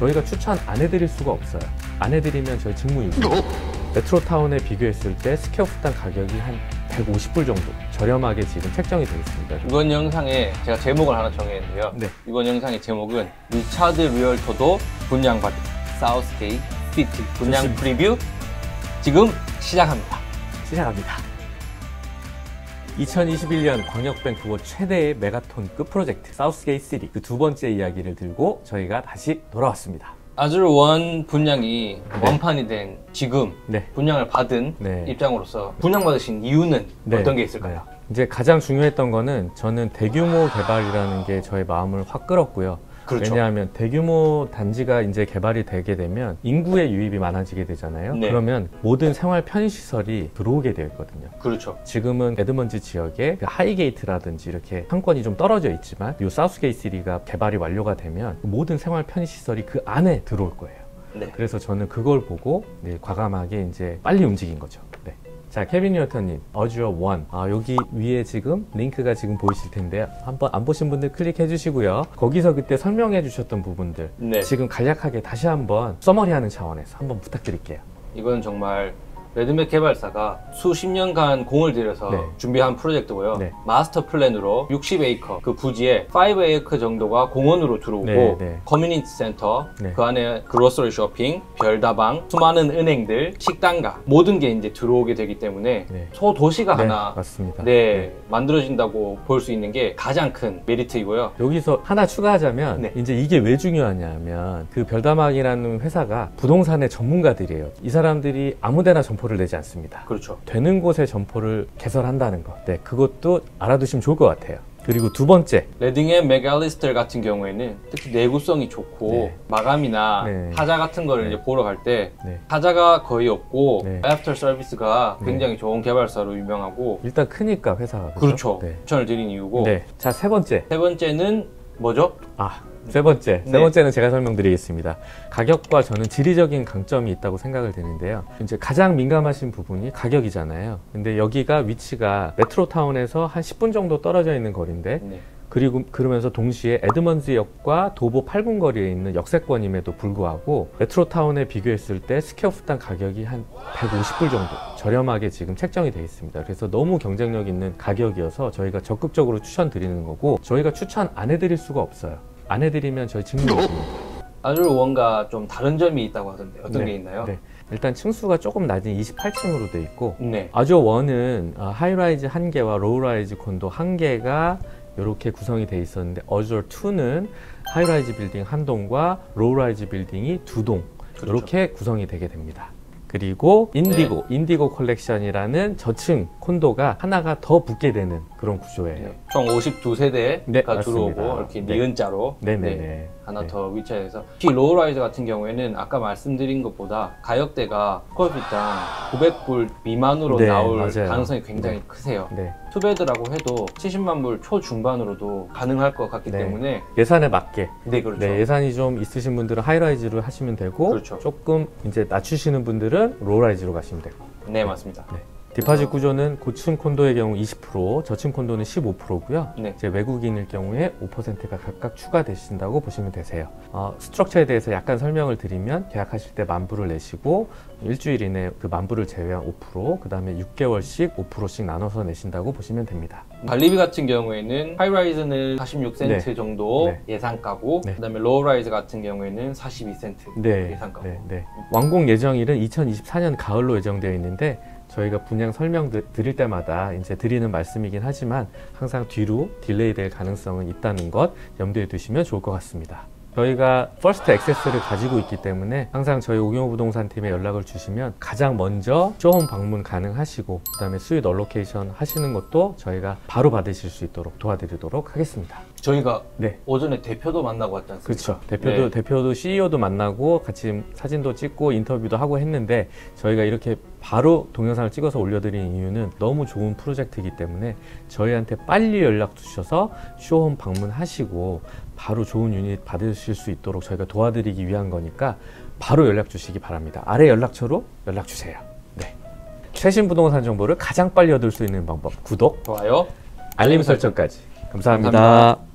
저희가 추천 안 해드릴 수가 없어요. 안 해드리면 저희 직무유기. 메트로타운에 비교했을 때 스퀘어 풋당 가격이 한 150불 정도 저렴하게 지금 책정이 되어 있습니다. 이번 영상에 제가 제목을 하나 정했는데요. 네. 이번 영상의 제목은 리차드 리얼토도 분양받은 사우스게이트 시티 분양 프리뷰 지금 시작합니다. 2021년 광역밴쿠버 최대의 메가톤급 프로젝트 사우스게이트 시티 그 두 번째 이야기를 들고 저희가 다시 돌아왔습니다. 아즈르 원 분양이 완판이 된 지금 분양을 받은 입장으로서 분양받으신 이유는 어떤 게 있을까요? 이제 가장 중요했던 거는 저는 대규모 개발이라는 게 저의 마음을 확 끌었고요. 그렇죠. 왜냐하면 대규모 단지가 이제 개발이 되게 되면 인구의 유입이 많아지게 되잖아요. 그러면 모든 생활 편의시설이 들어오게 되어 있거든요. 그렇죠. 지금은 에드먼즈 지역에 하이게이트라든지 이렇게 상권이 좀 떨어져 있지만 이 사우스게이트 시티가 개발이 완료가 되면 모든 생활 편의시설이 그 안에 들어올 거예요. 그래서 저는 그걸 보고 과감하게 이제 빨리 움직인 거죠. 자, 케빈 리얼터님, 어즈어 원. 여기 위에 지금 링크가 지금 보이실 텐데요. 한번 안 보신 분들 클릭해 주시고요. 거기서 그때 설명해 주셨던 부분들 지금 간략하게 다시 한번 서머리하는 차원에서 한번 부탁드릴게요. 이건 정말 레드맥 개발사가 수십 년간 공을 들여서 준비한 프로젝트고요. 마스터 플랜으로 60에이커 그 부지에 5에이커 정도가 공원으로 들어오고 커뮤니티 센터, 그 안에 그로서리 쇼핑, 별다방, 수많은 은행들, 식당가 모든 게 이제 들어오게 되기 때문에 소도시가 하나 만들어진다고 볼 수 있는 게 가장 큰 메리트이고요. 여기서 하나 추가하자면 이제 이게 왜 중요하냐면 그 별다방이라는 회사가 부동산의 전문가들이에요. 이 사람들이 아무데나 점포를 내지 않습니다. 그렇죠. 되는 곳에 점포를 개설한다는 것. 그것도 알아두시면 좋을 것 같아요. 그리고 두 번째, 레딩 앤 맥앨리스터 같은 경우에는 특히 내구성이 좋고 마감이나 하자 같은 거를 이제 보러 갈 때 하자가 거의 없고 애프터 서비스가 굉장히 좋은 개발사로 유명하고 일단 크니까 회사가 그렇죠. 추천을 드린 이유고 자, 세 번째는 뭐죠? 세 번째는 제가 설명드리겠습니다. 가격과 저는 지리적인 강점이 있다고 생각을 드는데요. 이제 가장 민감하신 부분이 가격이잖아요. 근데 여기가 위치가 메트로타운에서 한 10분 정도 떨어져 있는 거리인데 그리고 그러면서 동시에 에드먼즈역과 도보 8분 거리에 있는 역세권임에도 불구하고 메트로타운에 비교했을 때 스퀘어 풋당 가격이 한 150불 정도 저렴하게 지금 책정이 되어 있습니다. 그래서 너무 경쟁력 있는 가격이어서 저희가 적극적으로 추천드리는 거고 저희가 추천 안 해드릴 수가 없어요. 안 해드리면 저희 직무유기입니다. 아즈르 원과 좀 다른 점이 있다고 하던데 어떤 게 있나요? 일단 층수가 조금 낮은 28층으로 돼 있고 아즈르 원은 하이라이즈 1개와 로우라이즈 콘도 1개가 이렇게 구성이 돼 있었는데 어즈어 2는 하이라이즈 빌딩 1동과 로우라이즈 빌딩이 2동 이렇게 구성이 되게 됩니다. 그리고 인디고 컬렉션이라는 저층 콘도가 하나가 더 붙게 되는 그런 구조예요. 총 52세대가 들어오고 이렇게 니은자로 하나 더 위치해서 특히 로우라이즈 같은 경우에는 아까 말씀드린 것보다 가격대가 스퀘어핏당 900불 미만으로 나올 가능성이 굉장히 크세요. 투베드라고 해도 70만 불 초중반으로도 가능할 것 같기 때문에 예산에 맞게 그렇죠. 예산이 좀 있으신 분들은 하이라이즈로 하시면 되고 조금 이제 낮추시는 분들은 로우라이즈로 가시면 되고 맞습니다. 디파짓 구조는 고층 콘도의 경우 20%, 저층 콘도는 15%고요. 이제 외국인일 경우에 5%가 각각 추가되신다고 보시면 되세요. 스트럭처에 대해서 약간 설명을 드리면 계약하실 때 10,000불을 내시고 일주일 이내 그 10,000불을 제외한 5%, 그 다음에 6개월씩 5%씩 나눠서 내신다고 보시면 됩니다. 관리비 같은 경우에는 하이라이즈는 46센트 정도 예상가고 그 다음에 로우라이즈 같은 경우에는 42센트 예상가고 완공 예정일은 2024년 가을로 예정되어 있는데 저희가 분양 설명 드릴 때마다 이제 드리는 말씀이긴 하지만 항상 뒤로 딜레이 될 가능성은 있다는 것 염두에 두시면 좋을 것 같습니다. 저희가 퍼스트 액세스를 가지고 있기 때문에 항상 저희 오경호 부동산 팀에 연락을 주시면 가장 먼저 쇼홈 방문 가능하시고 그 다음에 스윗 얼로케이션 하시는 것도 저희가 바로 받으실 수 있도록 도와드리도록 하겠습니다. 저희가 오전에 대표도 만나고 왔지 않습니까? 그렇죠. 대표도 CEO도 만나고 같이 사진도 찍고 인터뷰도 하고 했는데 저희가 이렇게 바로 동영상을 찍어서 올려드린 이유는 너무 좋은 프로젝트이기 때문에 저희한테 빨리 연락 주셔서 쇼홈 방문하시고 바로 좋은 유닛 받으실 수 있도록 저희가 도와드리기 위한 거니까 바로 연락 주시기 바랍니다. 아래 연락처로 연락 주세요. 최신 부동산 정보를 가장 빨리 얻을 수 있는 방법 구독, 좋아요, 알림 설정까지 감사합니다.